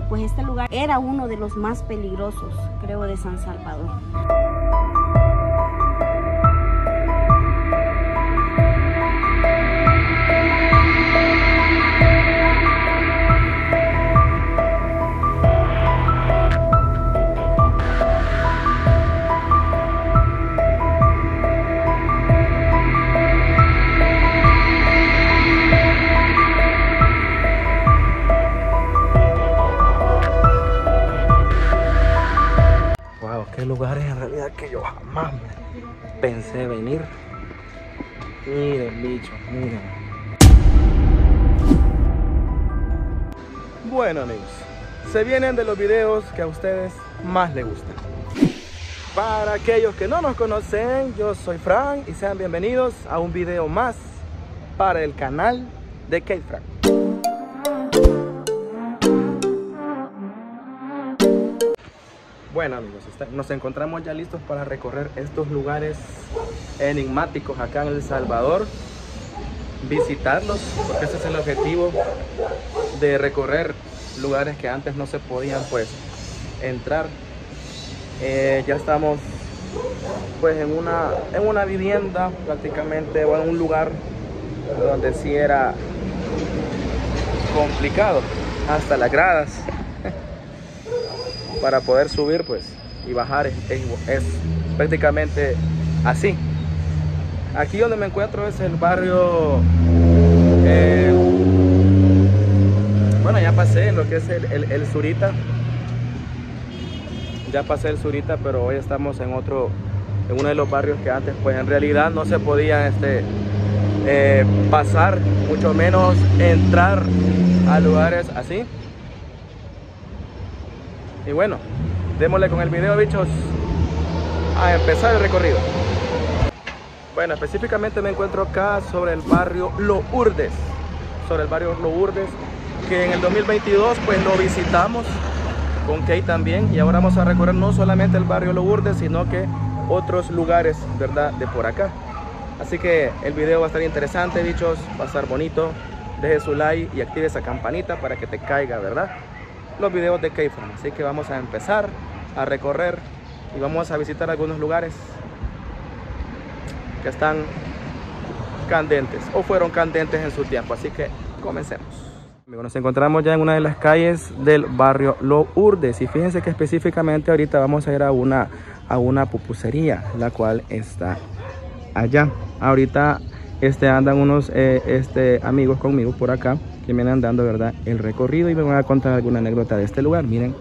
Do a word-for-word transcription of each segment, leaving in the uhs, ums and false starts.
pues este lugar era uno de los más peligrosos, creo, de San Salvador. Qué lugares en realidad que yo jamás pensé venir. Miren, bichos, miren. Bueno, amigos, se vienen de los videos que a ustedes más les gustan. Para aquellos que no nos conocen, yo soy Fran y sean bienvenidos a un video más para el canal de Kate Frank. Bueno, amigos, nos encontramos ya listos para recorrer estos lugares enigmáticos acá en El Salvador, visitarlos, porque ese es el objetivo de recorrer lugares que antes no se podían pues entrar. Eh, ya estamos pues en una, en una vivienda prácticamente, o en un lugar donde sí era complicado, hasta las gradas para poder subir pues y bajar es, es, es prácticamente así. Aquí donde me encuentro es el barrio, eh, bueno, ya pasé lo que es el, el, el Zurita, ya pasé el Zurita, pero hoy estamos en otro, en uno de los barrios que antes pues en realidad no se podía este, eh, pasar, mucho menos entrar a lugares así. Y bueno, démosle con el video, bichos, a empezar el recorrido. Bueno, específicamente me encuentro acá sobre el barrio Lourdes, sobre el barrio Lourdes, que en el dos mil veintidós pues lo visitamos con Kate también, y ahora vamos a recorrer no solamente el barrio Lourdes, sino que otros lugares, ¿verdad?, de por acá. Así que el video va a estar interesante, bichos, va a estar bonito. Deje su like y active esa campanita para que te caiga, ¿verdad?, los videos de Kate Frank. Así que vamos a empezar a recorrer y vamos a visitar algunos lugares que están candentes o fueron candentes en su tiempo. Así que comencemos. Nos encontramos ya en una de las calles del barrio Lourdes y fíjense que específicamente ahorita vamos a ir a una, a una pupusería, la cual está allá. Ahorita este, andan unos eh, este, amigos conmigo por acá que me vienen dando, ¿verdad?, el recorrido y me van a contar alguna anécdota de este lugar. Miren,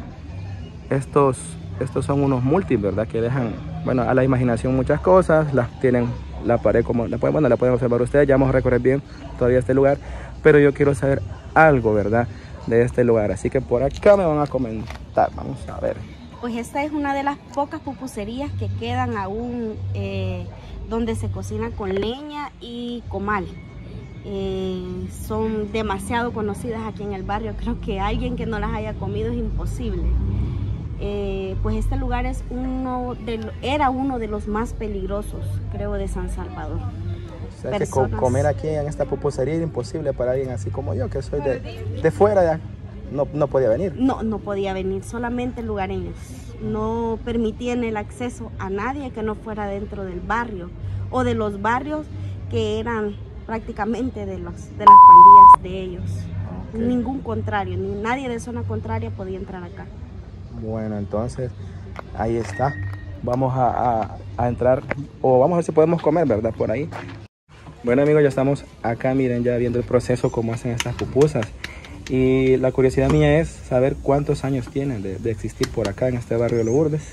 estos, estos son unos multis, ¿verdad?, que dejan, bueno, a la imaginación muchas cosas. Las tienen la pared como, la pueden, bueno, la pueden observar ustedes. Ya vamos a recorrer bien todavía este lugar, pero yo quiero saber algo, ¿verdad?, de este lugar. Así que por acá me van a comentar, vamos a ver. Pues esta es una de las pocas pupuserías que quedan aún eh, donde se cocina con leña y comal. Eh, son demasiado conocidas aquí en el barrio. Creo que alguien que no las haya comido es imposible. Eh, pues este lugar es uno de, era uno de los más peligrosos, creo, de San Salvador. O sea, Personas... que comer aquí en esta pupusería era imposible para alguien así como yo, que soy de, de fuera, ya no, no podía venir. No, no podía venir, solamente lugareños. No permitían el acceso a nadie que no fuera dentro del barrio o de los barrios que eran prácticamente de, los, de las pandillas de ellos. Okay. Ningún contrario, ni nadie de zona contraria podía entrar acá. Bueno, entonces ahí está. Vamos a, a, a entrar, o vamos a ver si podemos comer, ¿verdad?, por ahí. Bueno, amigos, ya estamos acá, miren, ya viendo el proceso, cómo hacen estas pupusas. Y la curiosidad mía es saber cuántos años tienen de, de existir por acá en este barrio de Lourdes.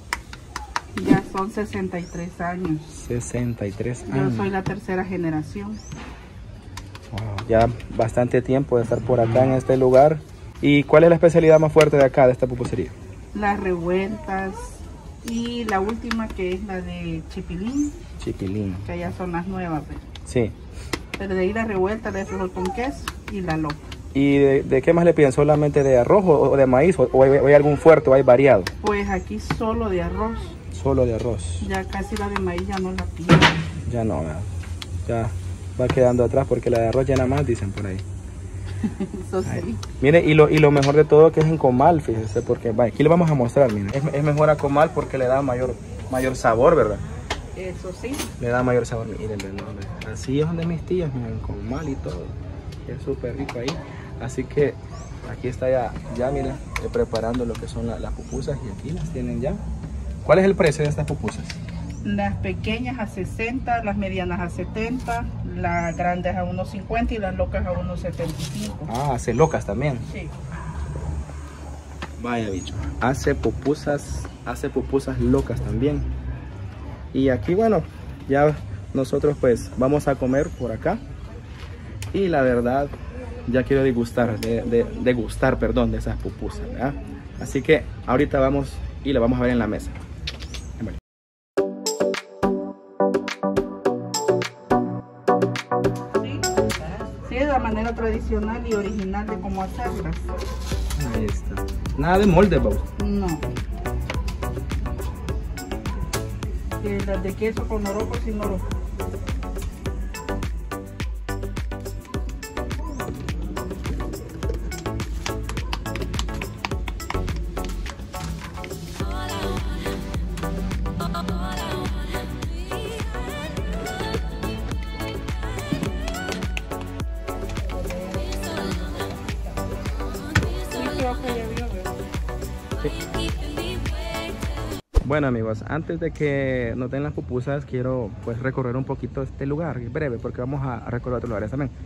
Ya son sesenta y tres años. sesenta y tres años. Yo soy la tercera generación. Wow, ya bastante tiempo de estar por acá en este lugar. ¿Y cuál es la especialidad más fuerte de acá, de esta pupusería? Las revueltas y la última, que es la de chipilín. Chipilín. Que ya son las nuevas. ¿Ves? Sí. Pero de ahí la revuelta, de frijol con queso y la loca. ¿Y de, de qué más le piden? ¿Solamente de arroz o de maíz? ¿O, o, hay, o hay algún fuerte o hay variado? Pues aquí solo de arroz. Solo de arroz. Ya casi la de maíz ya no la piden. Ya no, ya va quedando atrás porque la de arroz llena más, dicen por ahí. Eso sí. Ay, mire, y lo, y lo mejor de todo que es en comal, fíjese, porque va, aquí le vamos a mostrar, mire. Es, es mejor a comal porque le da mayor, mayor sabor, ¿verdad? Eso sí. Le da mayor sabor, miren, no, así es donde mis tías, miren, comal y todo. Es súper rico ahí. Así que aquí está ya, ya miren, eh, preparando lo que son la, las pupusas y aquí las tienen ya. ¿Cuál es el precio de estas pupusas? Las pequeñas a sesenta, las medianas a setenta, las grandes a uno cincuenta y las locas a uno setenta y cinco. Ah, hace locas también. Sí. Vaya bicho, hace pupusas, hace pupusas locas también. Y aquí bueno, ya nosotros pues vamos a comer por acá. Y la verdad, ya quiero degustar, de, de, degustar, perdón, de esas pupusas, ¿verdad? Así que ahorita vamos y la vamos a ver en la mesa. Vale. Sí, sí, es la manera tradicional y original de cómo hacerlas. Ahí está. Nada de molde, Pau. No. Que las de queso con oroco sin oroco. Bueno amigos, antes de que nos den las pupusas, quiero pues recorrer un poquito este lugar, breve, porque vamos a, a recorrer otros lugares también.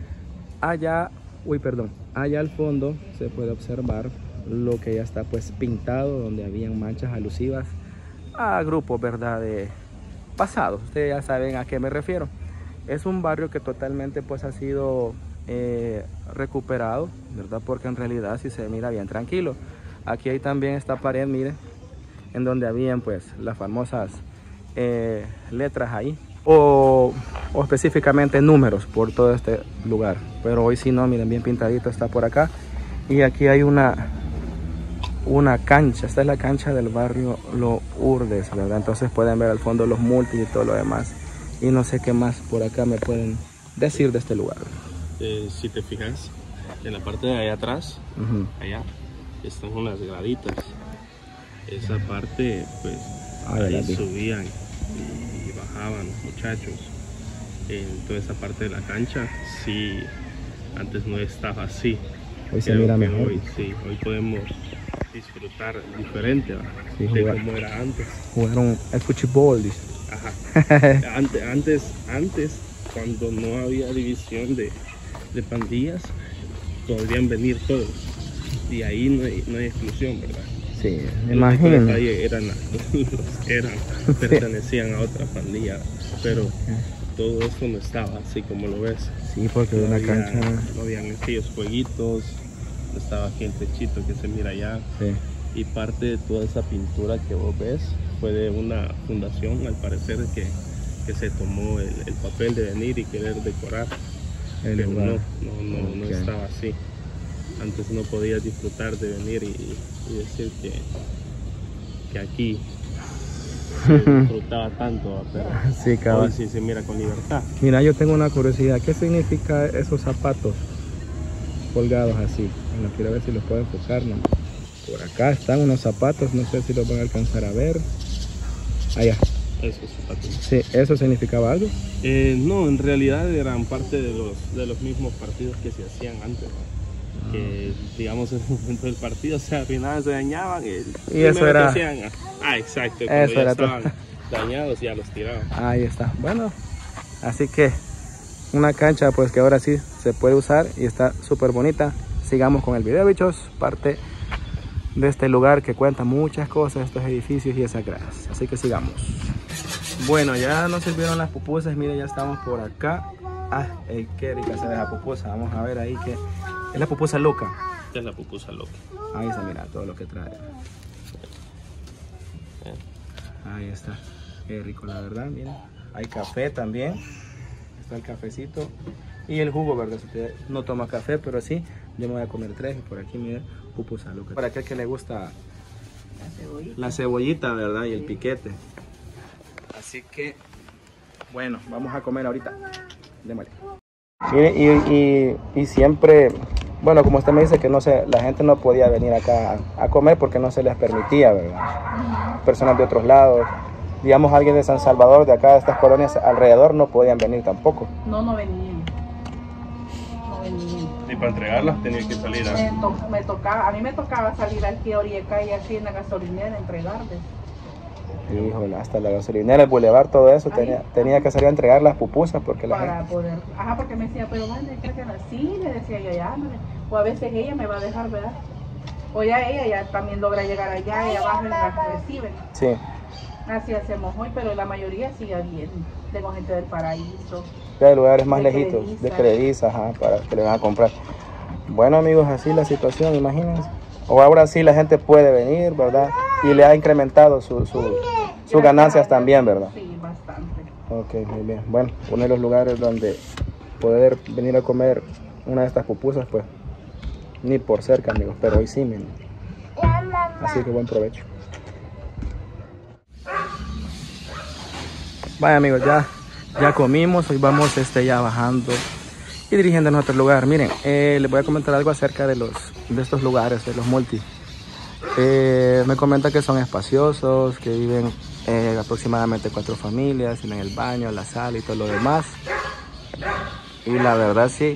Allá, uy perdón, allá al fondo se puede observar lo que ya está pues pintado, donde habían manchas alusivas a grupos, ¿verdad?, de pasados. Ustedes ya saben a qué me refiero. Es un barrio que totalmente pues ha sido eh, recuperado, ¿verdad?, porque en realidad sí se mira bien tranquilo. Aquí hay también esta pared, miren, en donde habían pues las famosas eh, letras ahí o, o específicamente números por todo este lugar, pero hoy sí no, miren, bien pintadito está por acá. Y aquí hay una una cancha, esta es la cancha del barrio Lourdes, ¿verdad? Entonces pueden ver al fondo los multis y todo lo demás, y no sé qué más por acá me pueden decir de este lugar. Eh, si te fijas en la parte de allá atrás, uh-huh. allá están unas graditas. Esa parte, pues, ahí subían y, y bajaban los muchachos. En toda esa parte de la cancha, sí, antes no estaba así. Hoy se mira mejor. Hoy, sí, hoy podemos disfrutar diferente, sí, de jugar, como era antes. Jugaron el fútbol, dice. Ajá. antes, antes, antes, cuando no había división de, de pandillas, podrían venir todos. Y ahí no hay, no hay exclusión, ¿verdad? Sí, me imagino. Los eran, los eran, pertenecían sí. a otra pandilla, pero todo eso no estaba así como lo ves. Sí, porque no una había, cancha... no habían aquellos jueguitos, no estaba aquí el techito que se mira allá. Sí. Y parte de toda esa pintura que vos ves fue de una fundación, al parecer, que, que se tomó el, el papel de venir y querer decorar. El pero lugar. no, no, no, okay. no estaba así. Antes no podías disfrutar de venir y, y decir que, que aquí se disfrutaba tanto, pero sí, hoy sí se mira con libertad. Mira, yo tengo una curiosidad, ¿qué significa esos zapatos colgados así? Bueno, quiero ver si los puedo enfocar, ¿no? Por acá están unos zapatos, no sé si los van a alcanzar a ver. Allá. Esos zapatos. Sí, ¿eso significaba algo? Eh, no, en realidad eran parte de los, de los mismos partidos que se hacían antes, ¿no? Que digamos en el momento del partido se arruinaban, se dañaban y, y eso era hacían, ah exacto, eso ya era estaban todo. dañados ya los tiraban. Ahí está. Bueno, así que una cancha pues que ahora sí se puede usar y está súper bonita. Sigamos con el video, bichos, parte de este lugar que cuenta muchas cosas, estos edificios y esas gradas, así que sigamos. Bueno, ya nos sirvieron las pupusas, miren, ya estamos por acá. Ah, ey, qué rica se ve la pupusa. Vamos a ver ahí que es la pupusa loca. Esta es la pupusa loca. Ahí está, mira todo lo que trae. Ahí está. Qué rico, la verdad, miren. Hay café también. Está el cafecito. Y el jugo, ¿verdad? Si usted no toma café, pero sí, yo me voy a comer tres. Y por aquí, miren, pupusa loca. Para aquel que le gusta la cebollita, la cebollita, ¿verdad? Y el piquete. Así que, bueno, vamos a comer ahorita. Démosle. Mire, y, y, y siempre Bueno, como usted me dice que no se, la gente no podía venir acá a, a comer porque no se les permitía, ¿verdad? Uh-huh. Personas de otros lados, digamos alguien de San Salvador, de acá de estas colonias alrededor, no podían venir tampoco. No, no venían. No venían. Y para entregarlas tenía que salir a... Me, to me tocaba, a mí me tocaba salir aquí a Orieca y aquí en la gasolinera a entregarles. Híjole, hasta la gasolinera, el bulevar, todo eso, Ay, tenía, tenía que salir a entregar las pupusas porque la para gente... poder, ajá, porque me decía, pero bueno, creo que sí, le decía yo, ya, o a veces ella me va a dejar, ¿verdad? O ya ella ya también logra llegar allá y abajo y las recibe. Sí. Así hacemos hoy, pero la mayoría sigue bien. Tengo gente del Paraíso. Ya de lugares más lejitos, de Crediza, ajá, para que le van a comprar. Bueno, amigos, así la situación, imagínense. O ahora sí la gente puede venir, ¿verdad? Y le ha incrementado su, su, sus ganancias también, ¿verdad? Sí, bastante. Ok, muy bien. Bueno, uno de los lugares donde poder venir a comer una de estas pupusas, pues, ni por cerca, amigos, pero hoy sí, miren. Así que buen provecho. Vaya, amigos, ya, ya comimos, hoy vamos este, ya bajando y dirigiéndonos a otro lugar. Miren, eh, les voy a comentar algo acerca de, los, de estos lugares, de los multi. Eh, me comenta que son espaciosos, que viven eh, aproximadamente cuatro familias, tienen el baño, la sala y todo lo demás. Y la verdad sí,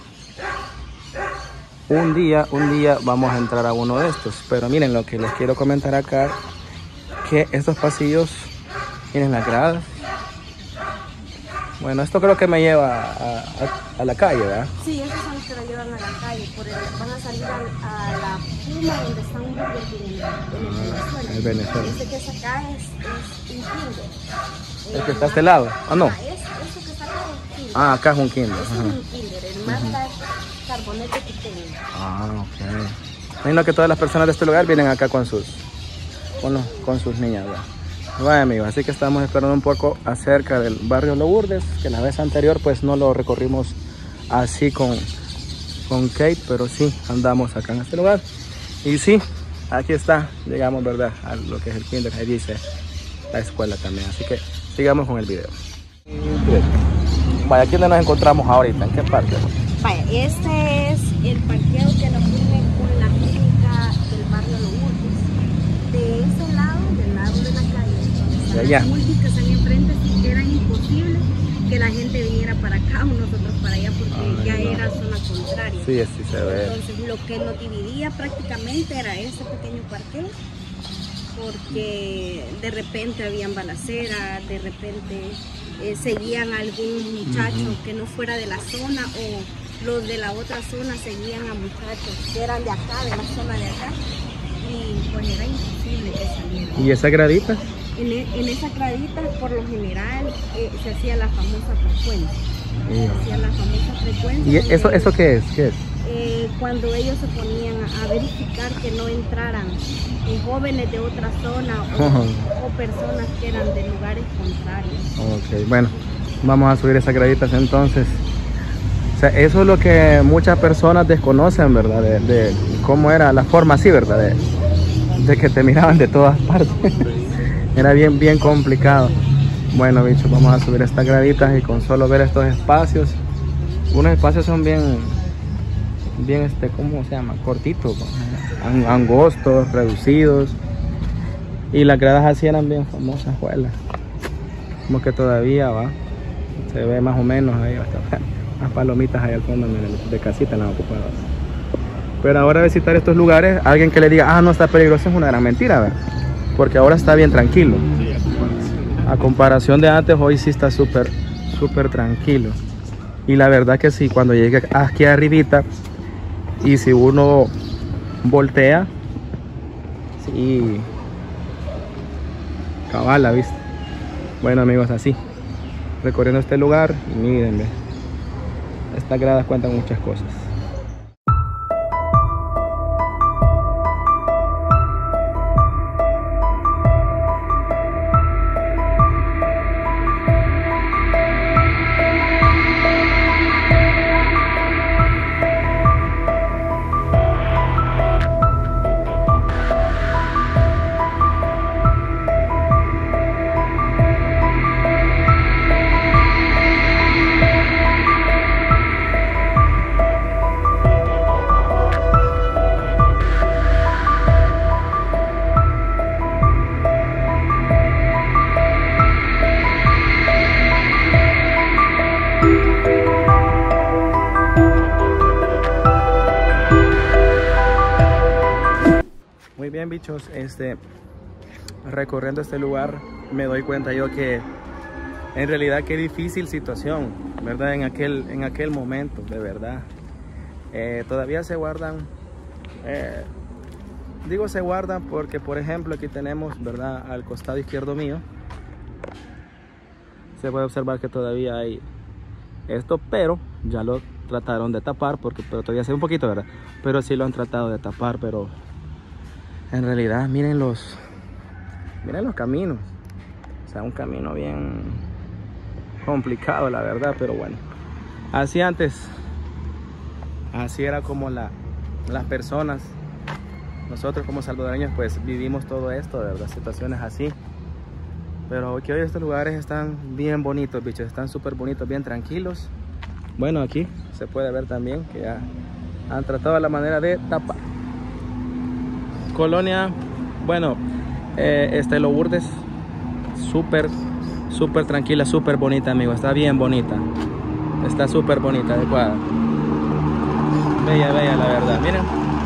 un día, un día vamos a entrar a uno de estos. Pero miren lo que les quiero comentar acá, que estos pasillos, miren las gradas. Bueno, esto creo que me lleva a, a, a la calle, ¿verdad? Sí, esos son los que lo llevan a la calle, por el, van a salir a, a la Puma donde está un Burger King en, en el Venezuela. El Venezuela. Ese que está acá es, es un Kinder. ¿El que está a este lado? Ah, no. Ah, es, eso que está acá es un Kinder. Ah, acá es un Kinder. Es un Kinder, el más uh-huh. carbonete que tengo. Ah, ok. Imagino que todas las personas de este lugar vienen acá con sus, con, los, con sus niñas, ¿verdad? Bueno, amigos, así que estamos esperando un poco acerca del barrio Lourdes, que la vez anterior pues no lo recorrimos así con, con Kate, pero sí andamos acá en este lugar. Y sí, aquí está, llegamos, ¿verdad?, a lo que es el kinder, ahí dice la escuela también, así que sigamos con el video. Vaya, aquí donde nos encontramos ahorita, ¿en qué parte? Vaya, este es el parqueo que nos une con la clínica del barrio Lourdes. De ese lado, del lado de la calle, de allá. Las multis que están enfrente, sí, era imposible que la gente viniera para acá o nosotros para allá porque Ay, ya no. era zona contraria. Sí, así se ve. Entonces lo que nos dividía prácticamente era ese pequeño parqueo, porque de repente habían balaceras, de repente eh, seguían a algún muchacho uh-huh. que no fuera de la zona, o los de la otra zona seguían a muchachos que eran de acá, de la zona de acá, y pues era imposible que salieran. ¿Y esa gradita? En, en esa gradita, por lo general, eh, se hacía la famosa frecuencia. Yeah. Se hacía la famosa frecuencia. ¿Y eso, eso qué es? ¿Qué es? Eh, cuando ellos se ponían a, a verificar que no entraran eh, jóvenes de otra zona o, uh-huh. o personas que eran de lugares contrarios. Ok, bueno, vamos a subir esas graditas entonces. O sea, eso es lo que muchas personas desconocen, ¿verdad? De, de cómo era la forma así, ¿verdad? De, de que te miraban de todas partes. Era bien, bien complicado. Bueno, bichos, vamos a subir estas graditas y con solo ver estos espacios, unos espacios son bien, bien, este, ¿cómo se llama? Cortitos, angostos, reducidos. Y las gradas así eran bien famosas, juelas. Como que todavía va, se ve más o menos ahí, hasta las palomitas ahí al fondo, miren, de casita en las ocupadas. Pero ahora visitar estos lugares, alguien que le diga, ah, no está peligroso, es una gran mentira, ¿verdad? Porque ahora está bien tranquilo. A comparación de antes, hoy sí está súper, súper tranquilo. Y la verdad que sí, cuando llegue aquí arribita, y si uno voltea, sí, cabala, ¿viste? Bueno, amigos, así, recorriendo este lugar, y mírenme, estas gradas cuentan muchas cosas. Muy bien, bichos, este, recorriendo este lugar me doy cuenta yo que en realidad qué difícil situación, ¿verdad? En aquel, en aquel momento, de verdad. Eh, todavía se guardan, eh, digo se guardan porque, por ejemplo, aquí tenemos, ¿verdad? Al costado izquierdo mío, se puede observar que todavía hay esto, pero ya lo trataron de tapar, porque pero todavía se ve un poquito, ¿verdad? Pero sí lo han tratado de tapar, pero en realidad miren los, miren los caminos. O sea, un camino bien complicado, la verdad, pero bueno. Así antes, así era como la, las personas, nosotros como salvadoreños, pues vivimos todo esto, de verdad, situaciones así. Pero que hoy estos lugares están bien bonitos, bichos, están súper bonitos, bien tranquilos. Bueno, aquí se puede ver también que ya han tratado la manera de tapar. Colonia, bueno, eh, este Lourdes, súper, súper tranquila, súper bonita, amigo. Está bien bonita. Está súper bonita, adecuada. Bella, bella, la verdad. Miren.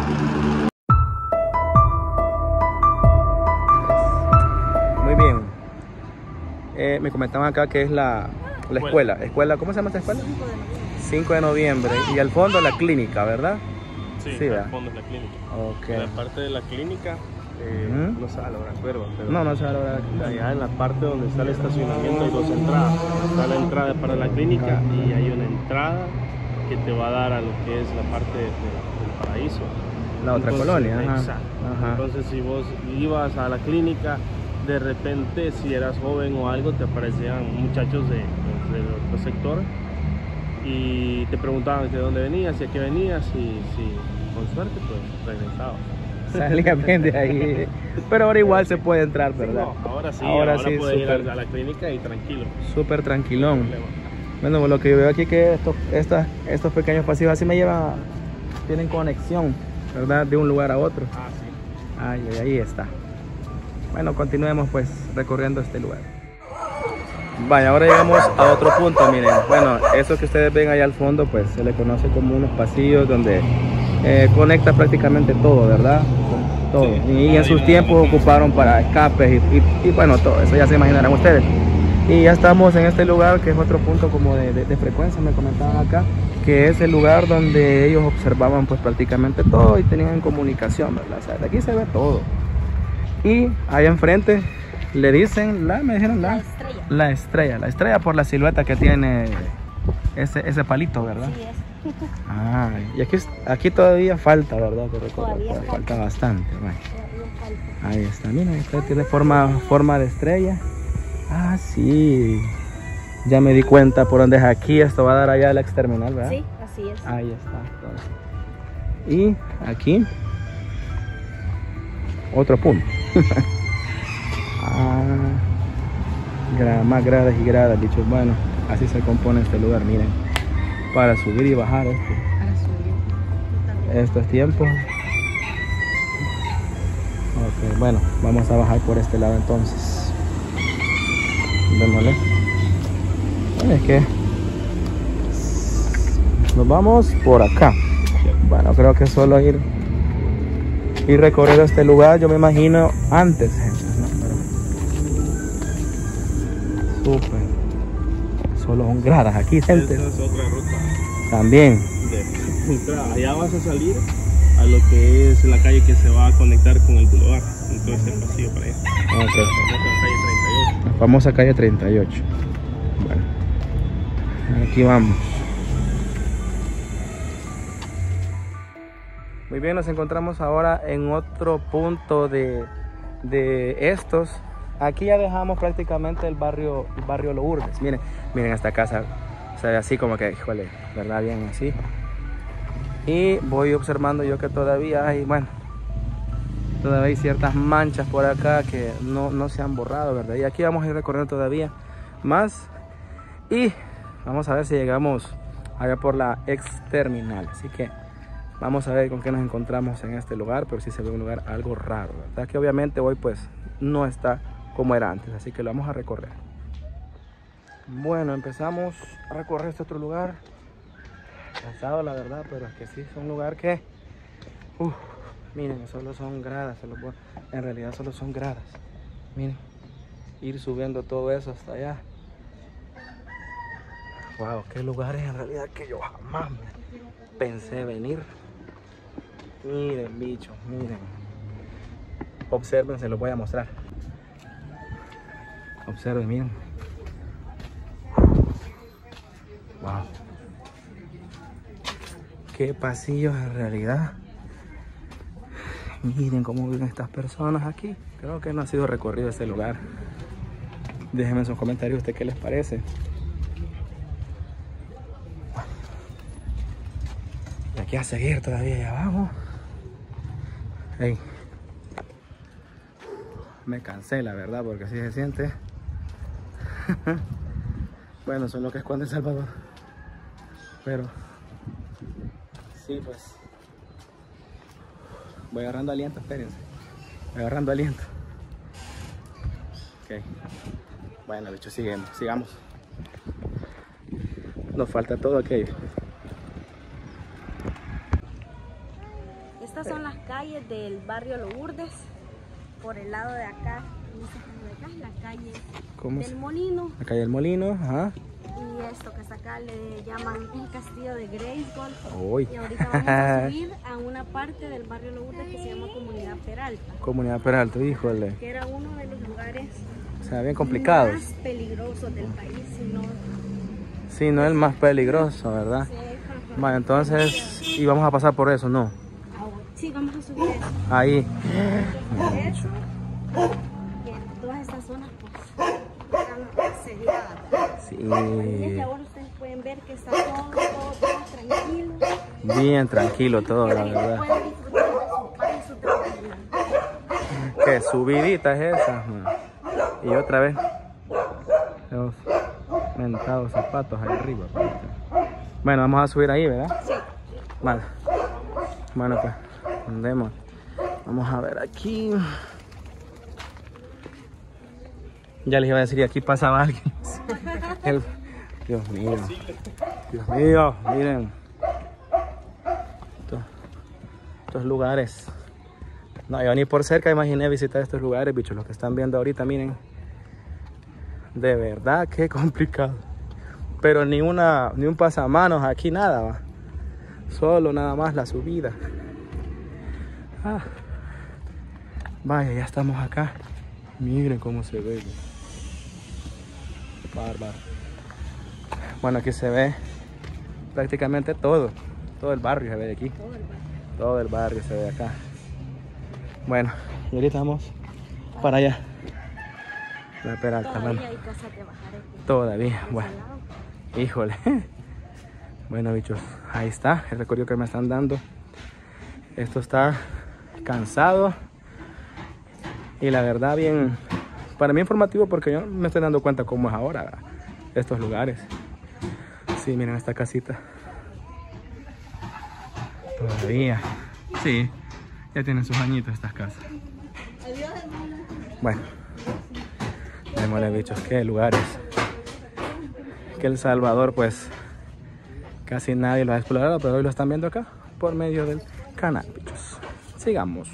Muy bien. Eh, me comentaban acá que es la, la escuela. escuela. ¿Cómo se llama esta escuela? cinco de noviembre. Y al fondo la clínica, ¿verdad? Sí, sí, al fondo es la clínica. Okay. En la parte de la clínica, eh, ¿Mm? no se va a lograr verlo, pero no, no se va a lograr. allá en la parte donde está el estacionamiento hay dos entradas. Está la entrada para la clínica y hay una entrada que te va a dar a lo que es la parte de, de, del paraíso. La otra Entonces, colonia. Ajá. Exacto. Ajá. Entonces, si vos ibas a la clínica, de repente, si eras joven o algo, te aparecían muchachos de, de, del otro sector y te preguntaban de dónde venías y a qué venías, y si con suerte pues regresabas. Salía bien de ahí, pero ahora igual se puede entrar, ¿verdad? Sí, no, ahora sí, ahora, ahora sí, puedes super, ir a la clínica y tranquilo. Súper tranquilón. Bueno, lo que yo veo aquí que estos, estas, estos pequeños pasillos así me llevan, tienen conexión, ¿verdad? De un lugar a otro. Ah, sí. Ay, ay, ahí está. Bueno, continuemos pues recorriendo este lugar. Vaya, ahora llegamos a otro punto, miren. Bueno, eso que ustedes ven allá al fondo, pues se le conoce como unos pasillos donde eh, conecta prácticamente todo, ¿verdad? Todo. Sí, y en sus tiempos ocuparon para escapes y, y, y bueno, todo eso ya se imaginarán ustedes. Y ya estamos en este lugar que es otro punto como de, de, de frecuencia, me comentaban acá, que es el lugar donde ellos observaban pues prácticamente todo y tenían comunicación, ¿verdad? O sea, de aquí se ve todo. Y allá enfrente le dicen, la, me dijeron la, la estrella. La estrella, la estrella por la silueta que tiene ese, ese palito, ¿verdad? Sí, es. Ah, y aquí, aquí todavía falta, ¿verdad? Pero todavía falta, falta. falta bastante. Bueno. Todavía falta. Ahí está, mira, esta tiene forma, forma de estrella. Ah, sí. Ya me di cuenta por dónde es aquí. Esto va a dar allá al ex terminal, ¿verdad? Sí, así es. Ahí está. Entonces. Y aquí otro punto. Ah, gra más gradas y gradas, dicho. Bueno, así se compone este lugar, miren. Para subir y bajar esto. Para subir. Estos tiempos. Ok, bueno, vamos a bajar por este lado entonces. Démosle. Bueno, es que nos vamos por acá. Bueno, creo que solo ir y recorrer este lugar, yo me imagino antes, gente, ¿no? Pero súper. Solo son gradas aquí, gente. Esta es otra ruta. También. De, allá vas a salir a lo que es la calle que se va a conectar con el boulevard. Entonces el pasillo para allá. Okay. La famosa calle treinta y ocho. La famosa calle treinta y ocho. Bueno, aquí vamos. Muy bien, nos encontramos ahora en otro punto de, de estos. Aquí ya dejamos prácticamente el barrio, el barrio Lourdes. Miren, miren esta casa, se ve así como que, híjole, ¿verdad? Bien así. Y voy observando yo que todavía hay, bueno, todavía hay ciertas manchas por acá que no, no se han borrado, ¿verdad? Y aquí vamos a ir recorriendo todavía más. Y vamos a ver si llegamos allá por la ex terminal. Así que vamos a ver con qué nos encontramos en este lugar, pero sí se ve un lugar algo raro, ¿verdad? Que obviamente hoy pues no está como era antes, así que lo vamos a recorrer. Bueno, empezamos a recorrer este otro lugar. Cansado la verdad, pero es que sí, es un lugar que uf, Miren, solo son gradas, solo, en realidad solo son gradas. Miren, ir subiendo todo eso hasta allá. Wow, qué lugares en realidad que yo jamás pensé venir. Miren, bichos, miren. Observen, se los voy a mostrar. Observen, miren. Wow. Qué pasillos en realidad. Miren cómo viven estas personas aquí. Creo que no ha sido recorrido este lugar. Déjenme en sus comentarios usted qué les parece. Y aquí a seguir todavía allá abajo. Hey. Me cansé, la verdad, porque así se siente. Bueno, eso es lo que esconde El Salvador. Pero sí, pues voy agarrando aliento, espérense. Voy agarrando aliento. Ok. Bueno, bichos, sigamos, sigamos. Nos falta todo aquello. Estas son las calles del barrio Lourdes. Por el lado de acá, de acá es la calle ¿Cómo del se... Molino. La calle del Molino, ajá. Y esto que está acá le llaman el castillo de Grayskull. Uy. Y ahorita vamos a subir a una parte del barrio Lourdes que se llama Comunidad Peralta. Comunidad Peralta, híjole. Que era uno de los lugares, o sea, bien complicados. más peligrosos del país, si no... Sí, no es el más peligroso, ¿verdad? Sí, Bueno, entonces, y vamos a pasar por eso, ¿no? sí, vamos a subir eso. Ahí. Eso, que todas estas zonas pues están asediadas. Sí. Y es que ahora ustedes pueden ver que está todo, todo, todo tranquilo. Bien tranquilo todo, la verdad. Pueden disfrutar de su paz y su tranquilidad. Qué subidita es esa. Y otra vez. Los mentados zapatos ahí arriba. Bueno, vamos a subir ahí, ¿verdad? Sí. Vale. Bueno, pues, andemos. Vamos a ver aquí. Ya les iba a decir, aquí pasaba alguien. El... Dios mío. Dios mío, miren. Estos, estos lugares. No, yo ni por cerca imaginé visitar estos lugares, bichos. Los que están viendo ahorita, miren. De verdad, qué complicado. Pero ni una, ni un pasamanos aquí, nada, va. Solo nada más la subida. Ah. Vaya, ya estamos acá. Miren cómo se ve. Bárbaro. Bueno, aquí se ve prácticamente todo. Todo el barrio se ve de aquí. Todo el barrio. Todo el barrio se ve acá. Bueno, y ahorita vamos para allá. La Peralta, Todavía bueno. hay cosas que bajar aquí. Todavía, bueno. Híjole. Bueno, bichos, ahí está el recorrido que me están dando. Esto está cansado y la verdad bien, para mí informativo, porque yo me estoy dando cuenta cómo es ahora estos lugares. Sí, miren esta casita. Todavía, sí, ya tienen sus añitos estas casas. Bueno, démosle, bichos, qué lugares. Que El Salvador, pues casi nadie lo ha explorado, pero hoy lo están viendo acá por medio del canal, bichos. Sigamos.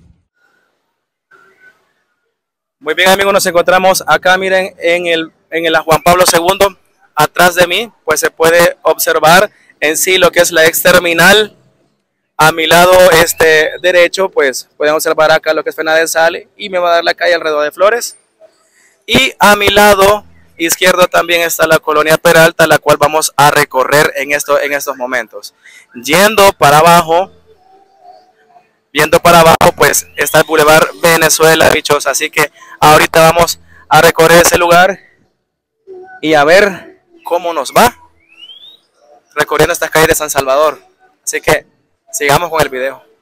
Muy bien, amigos, nos encontramos acá, miren, en el en el Juan Pablo segundo. Atrás de mí, pues se puede observar en sí lo que es la ex terminal. A mi lado este derecho, pues pueden observar acá lo que es Fena de Sal, y me va a dar la calle Alrededor de Flores. Y a mi lado izquierdo también está la colonia Peralta, la cual vamos a recorrer en, esto, en estos momentos. Yendo para abajo, viendo para abajo, pues está el Boulevard Venezuela, bichos. Así que ahorita vamos a recorrer ese lugar y a ver cómo nos va recorriendo estas calles de San Salvador. Así que sigamos con el video.